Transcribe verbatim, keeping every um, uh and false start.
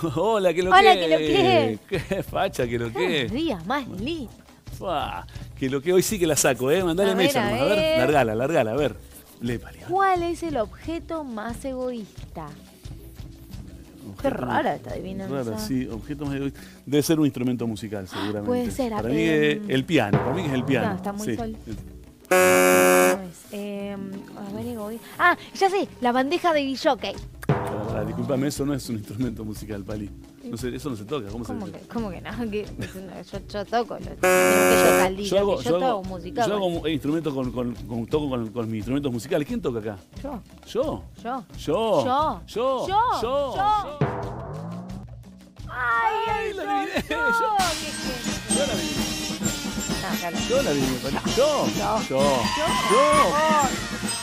Hola, ¿qué lo Hola, que? ¿qué lo que? Qué facha, ¿qué lo que? Cada día más lindo. Fua, que lo que hoy sí que la saco, ¿eh? Mandale A ver, mesa, a nomás. A ver, ver. largala, largala, a ver. Le pali. ¿Cuál es el objeto más egoísta? Qué rara esta adivinanza. Rara, sí, objeto más egoísta. Debe ser un instrumento musical, seguramente. Puede ser, Para a mí ver, es el piano, para mí que es el piano. No, está muy sí. sol. No es. Eh, a ver, egoísta. Ah, ya sé, la bandeja de disjockey. Ah, disculpame, eso no es un instrumento musical, Pali. No sé, eso no se toca. ¿Cómo, ¿Cómo se que, toca? ¿Cómo que no? Que- yo, yo toco. Lo, que yo caldillo, Yo hago, que yo yo hago, toco música. yo bueno. hago instrumentos con, con, con- toco con, con mis instrumentos musicales. ¿Quién toca acá? Yo, ¿Yo? yo. Yo. Yo. Yo. Yo. Yo. Yo. Ay, Ay, ay, la yo, adiviné, yo. yo. ¿Qué- qué? Yo la vi. No, acá no. Yo la vi, Pali. Yo. Yo. Yo. Yo. Yo. Yo.